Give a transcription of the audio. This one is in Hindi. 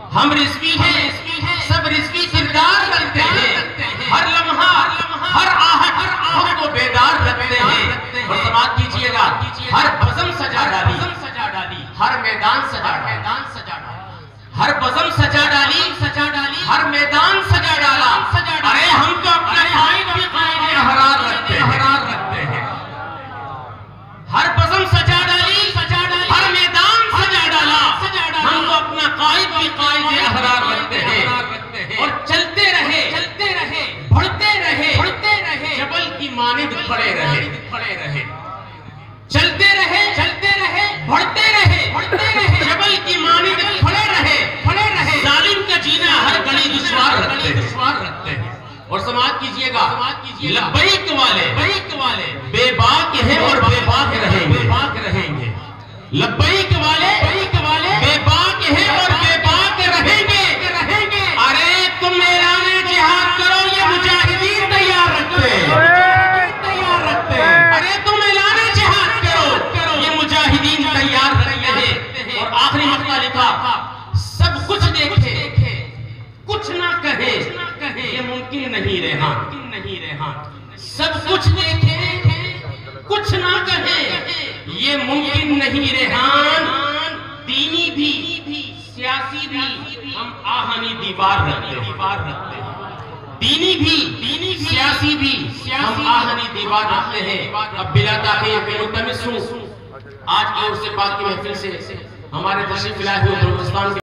हम रिज़वी हैं, सब रिज़वी किरदार करते हैं, हर लम्हा हर आहट हमको बेदार रखते हैं। और समाज कीजिएगा, हर बज़म सजा डाली, हर मैदान सजा डाला, हर बज़म सजा डाली, हर मैदान सजा डाला। अरे हम तो अपना कायद भी कायदे हरार रखते हैं। हर बज़म सजा डाली, हर मैदान सजा डाला, हम तो अपना कायद भी कायदे हरार रखते हैं। और चलते रहे, बढ़ते रहे, जबल की मानिद खड़े रहे। चलते रहे, बढ़ते रहे, जबल की मानिद खड़े रहे। जालिम का जीना हर घड़ी दुश्वार रखते हैं। और समाज कीजिएगा, लब्बैक वाले बेबाक हैं और बेबाक रहेंगे। लब्बैक वाले बेबाक हैं और बेबाक रहेंगे। अरे तुम ऐलान जिहाद करो, ये मुजाहिदीन तैयार रखते हैं। अरे तुम ऐलान जिहाद करो, ये मुजाहिदीन तैयार रखते हैं। और आखिरी मसला लिखा, सब कुछ देखे कुछ ना कहे, ये मुमकिन नहीं रेहान। सब कुछ देखे कुछ ना कहे, ये मुमकिन नहीं रेहान। दीनी भी सियासी भी हम आहनी दीवार रखते हैं। दीनी भी सियासी भी हम आहनी दीवार रखते हैं। अब बिला ताक़ीद मुल्तमिस हूं आज की उर्स पाक की महफिल से हमारे तशरीफ लाए हुए बलूचिस्तान